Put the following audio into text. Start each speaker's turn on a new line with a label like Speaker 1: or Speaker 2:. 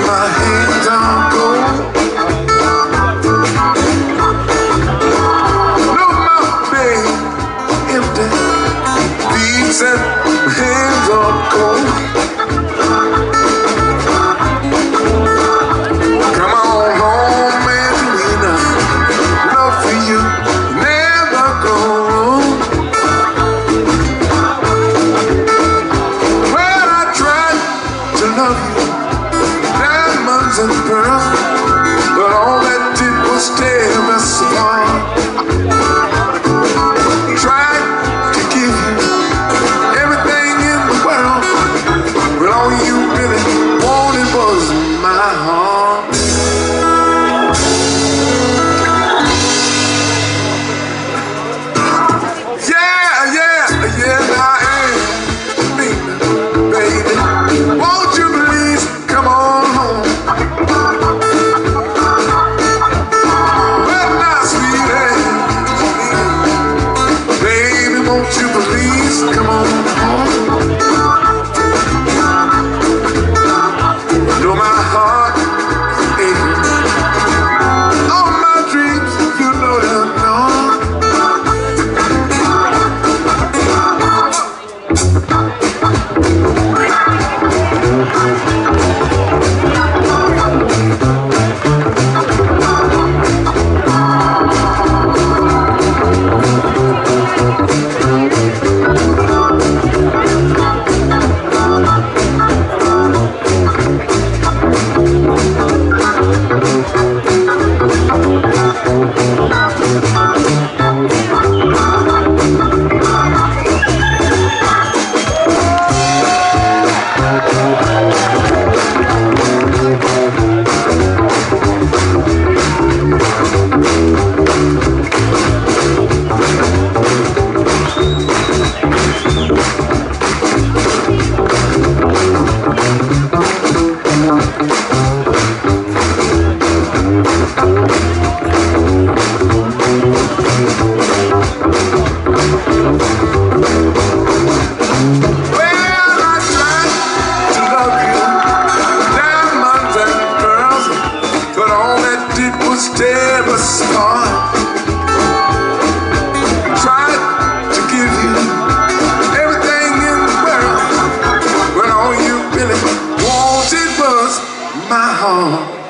Speaker 1: my hands are cold. No, my bed empty. Feet said my hands are cold. Come on home, Angelina. Love for you never goes. Well, I tried to love you, diamonds and pearls, but all that did was tear us apart. Tried to give you everything in the world, but all you really wanted was my heart. Yeah, I am leaving, baby. Won't you please come on home? Well, now, sweet Angelina, baby, won't you please come on home? Though my heart aches, all my dreams, you know they're gone. Tear us apart. Tried to give you everything in the world, when all you really wanted was my heart.